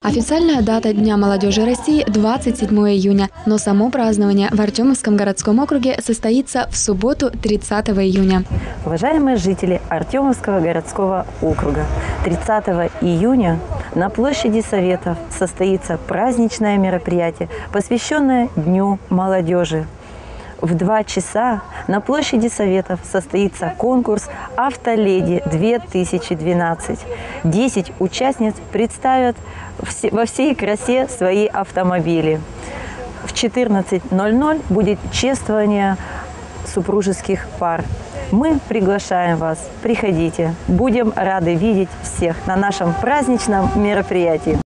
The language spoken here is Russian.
Официальная дата Дня молодежи России – 27 июня, но само празднование в Артемовском городском округе состоится в субботу 30 июня. Уважаемые жители Артемовского городского округа, 30 июня на площади Советов состоится праздничное мероприятие, посвященное Дню молодежи. В 2 часа на площади Советов состоится конкурс «Автоледи-2012». 10 участниц представят во всей красе свои автомобили. В 14:00 будет чествование супружеских пар. Мы приглашаем вас, приходите. Будем рады видеть всех на нашем праздничном мероприятии.